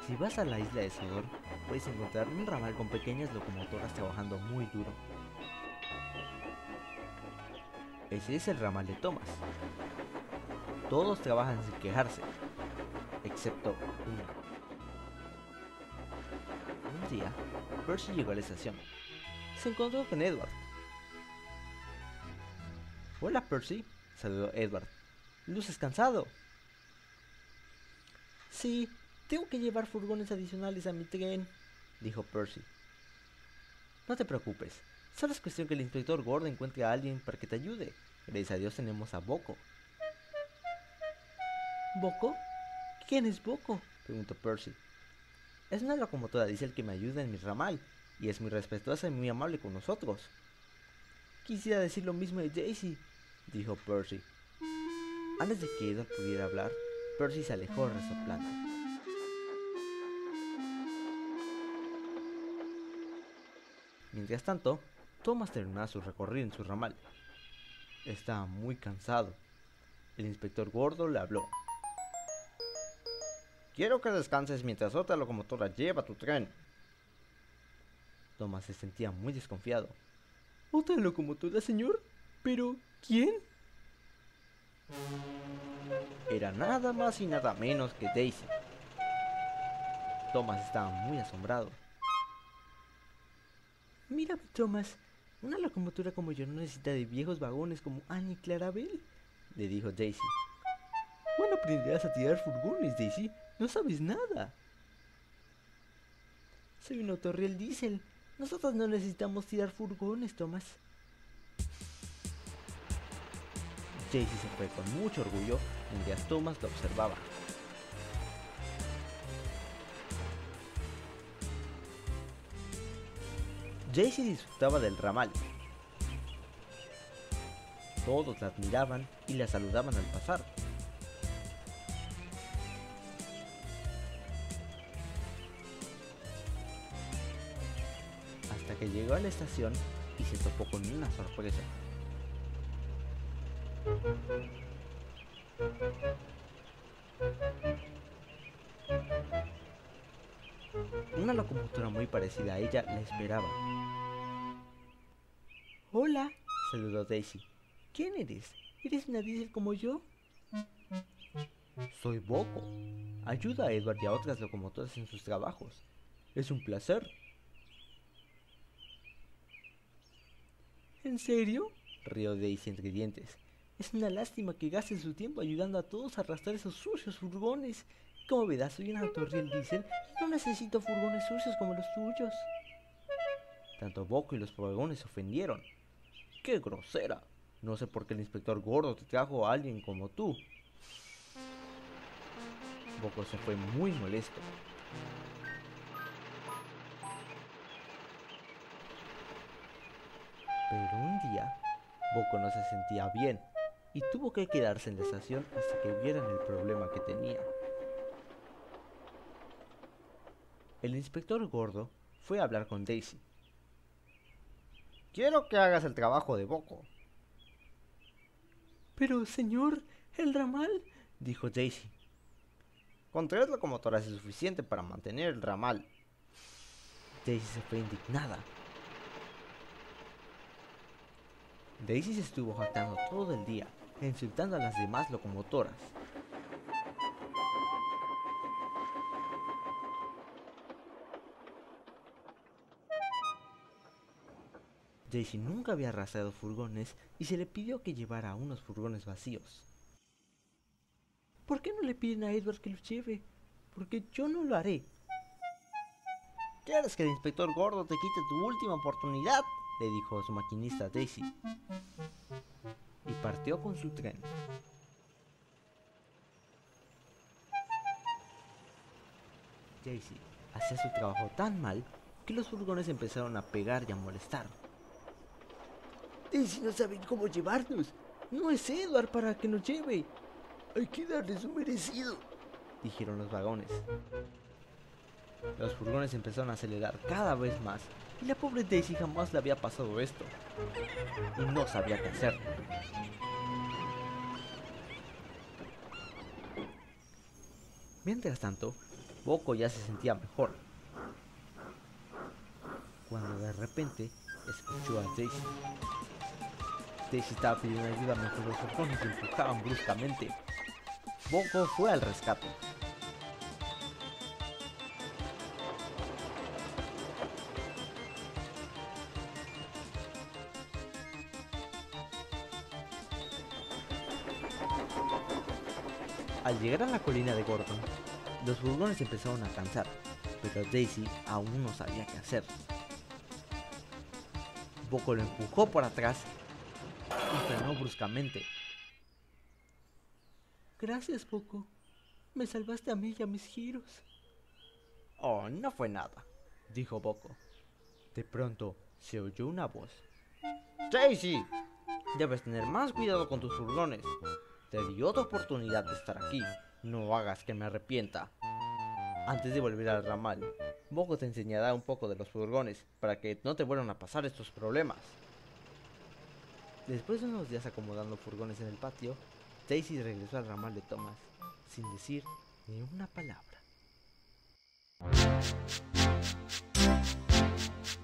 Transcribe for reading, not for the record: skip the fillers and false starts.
Si vas a la isla de Sodor, puedes encontrar un ramal con pequeñas locomotoras trabajando muy duro. Ese es el ramal de Thomas. Todos trabajan sin quejarse, excepto uno. Un día, Percy llegó a la estación. Se encontró con Edward. Hola Percy, saludó Edward. ¿Luces cansado? Sí, tengo que llevar furgones adicionales a mi tren, dijo Percy. No te preocupes, solo es cuestión que el inspector Gordon encuentre a alguien para que te ayude. Gracias a Dios tenemos a Boco. ¿Boco? ¿Quién es Boco?, preguntó Percy. Es una locomotora diésel que me ayuda en mi ramal, y es muy respetuosa y muy amable con nosotros. Quisiera decir lo mismo de Daisy, dijo Percy. Antes de que Edward pudiera hablar, Percy se alejó resoplando. Mientras tanto, Thomas terminaba su recorrido en su ramal. Estaba muy cansado. El inspector Gordo le habló. Quiero que descanses mientras otra locomotora lleva tu tren. Thomas se sentía muy desconfiado. ¿Otra locomotora, señor? ¿Pero quién? Era nada más y nada menos que Daisy. Thomas estaba muy asombrado. Mira, Thomas, una locomotora como yo no necesita de viejos vagones como Annie y Clarabel, le dijo Daisy. ¿Cuándo aprenderás a tirar furgones, Daisy? No sabes nada. Soy un autorriel diésel. Nosotros no necesitamos tirar furgones, Thomas. Daisy se fue con mucho orgullo mientras Thomas lo observaba. Daisy disfrutaba del ramal. Todos la admiraban y la saludaban al pasar. Hasta que llegó a la estación y se topó con una sorpresa. Una locomotora muy parecida a ella la esperaba. Hola, saludó Daisy. ¿Quién eres? ¿Eres una diésel como yo? Soy Boco. Ayuda a Edward y a otras locomotoras en sus trabajos. Es un placer. ¿En serio?, rió Daisy entre dientes. Es una lástima que gaste su tiempo ayudando a todos a arrastrar esos sucios furgones. Como verás, soy un autorriel diésel y no necesito furgones sucios como los tuyos. Tanto Boco y los furgones se ofendieron. ¡Qué grosera! No sé por qué el inspector Gordo te trajo a alguien como tú. Boco se fue muy molesto. Pero un día, Boco no se sentía bien y tuvo que quedarse en la estación hasta que vieran el problema que tenía. El inspector Gordo fue a hablar con Daisy. Quiero que hagas el trabajo de Boco. Pero, señor, el ramal, dijo Daisy. Con 3 locomotoras es suficiente para mantener el ramal. Daisy se fue indignada. Daisy se estuvo jactando todo el día, insultando a las demás locomotoras. Daisy nunca había arrastrado furgones y se le pidió que llevara unos furgones vacíos. ¿Por qué no le piden a Edward que los lleve? Porque yo no lo haré. ¿Quieres que el inspector Gordo te quite tu última oportunidad?, le dijo a su maquinista Daisy. Y partió con su tren. Daisy hacía su trabajo tan mal que los furgones empezaron a pegar y a molestar. Daisy no sabe cómo llevarnos. No es Edward para que nos lleve. Hay que darle su merecido, dijeron los vagones. Los furgones empezaron a acelerar cada vez más y la pobre Daisy jamás le había pasado esto y no sabía qué hacer. Mientras tanto, Boko ya se sentía mejor, cuando de repente escuchó a Daisy. Daisy estaba pidiendo ayuda mientras los furgones se empujaban bruscamente. Boko fue al rescate. Al llegar a la colina de Gordon, los furgones empezaron a cansar, pero Daisy aún no sabía qué hacer. Boko lo empujó por atrás y frenó bruscamente. Gracias, Boko. Me salvaste a mí y a mis giros. Oh, no fue nada, dijo Boko. De pronto se oyó una voz. Daisy, debes tener más cuidado con tus furgones. Te di otra oportunidad de estar aquí. No hagas que me arrepienta. Antes de volver al ramal, Boko te enseñará un poco de los furgones para que no te vuelvan a pasar estos problemas. Después de unos días acomodando furgones en el patio, Daisy regresó al ramal de Thomas, sin decir ni una palabra.